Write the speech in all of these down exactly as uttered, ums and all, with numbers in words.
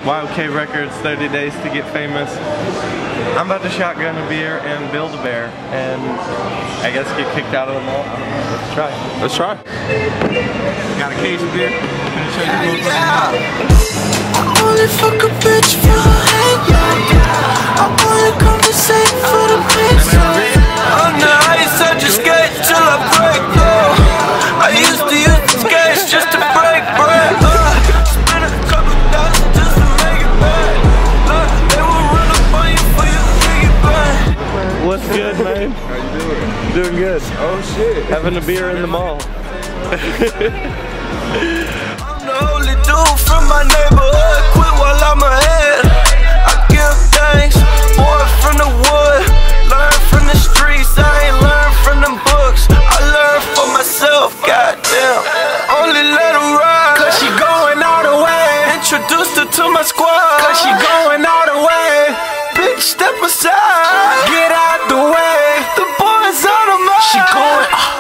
Y O K Records, thirty days to get famous. I'm about to shotgun a beer and build a bear and I guess get kicked out of the mall. Let's try. Let's try. Got a case of beer. Gonna show you the I only fuck a bitch for her head, yeah. I only conversate for the bitch. I'm the ice, I just skate till I break, yeah. I used to use the skates just to break bread, uh. Spend a couple thousand just to make it back. Look, they will run up on you for your piggyback. What's good, man? How you doing? Doing good. Oh shit. Having a beer in the mall. Only dude from my neighborhood, quit while I'm ahead. I give thanks, boy from the wood. Learn from the streets, I ain't learn from them books. I learn for myself, goddamn. Only let her ride, cause she going all the way. Introduced her to my squad, cause she going all the way. Bitch, step aside, get out the way. The boys on the mind. She going, uh.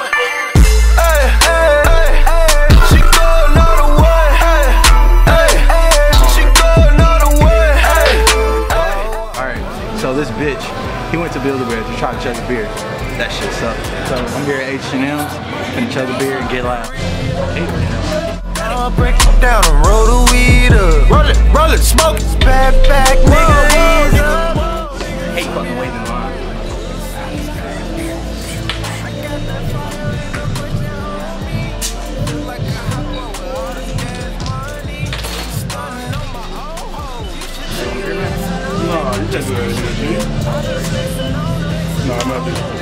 So this bitch, he went to Build-A-Bear to try to chug a beer. That shit sucked. So I'm here at H and M's, gonna chug a beer and get loud. Now I break it down and roll the weed up. Roll it, roll it, smoke it. Bad back, nigga, ease up. Hate fucking waiting in line. No, you can't do that shit, dude. No, I'm not doing it.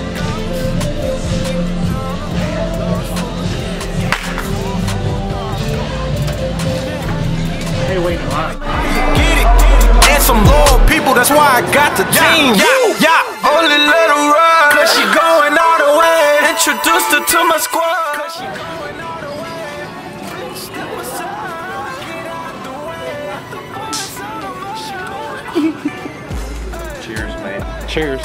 Hey, wait in line. Get it, and some loyal people, that's why I got the team. Yeah, yeah, only let her ride, cause she going all the way. Introduced her to my squad, cause she going all the way. Step aside, get out the way. The boys on the way, she going. Cheers, man. Cheers.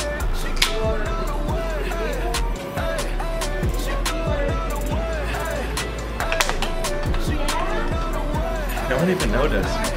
No one even noticed.